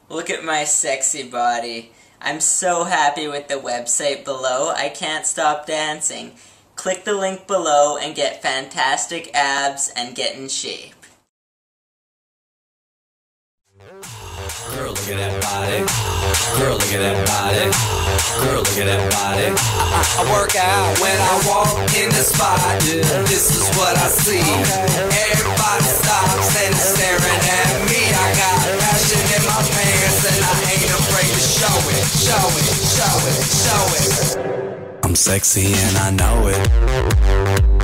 Look at my sexy body. I'm so happy with the website below, I can't stop dancing. Click the link below and get fantastic abs and get in shape. Girl, look at that body. Girl, look at that body. Girl, look at that body. I work out when I walk in the spot. This is what I see. Everybody stops and is staring at me. I got passion in my pants and I ain't afraid to show it. Show it, show it, show it. I'm sexy and I know it.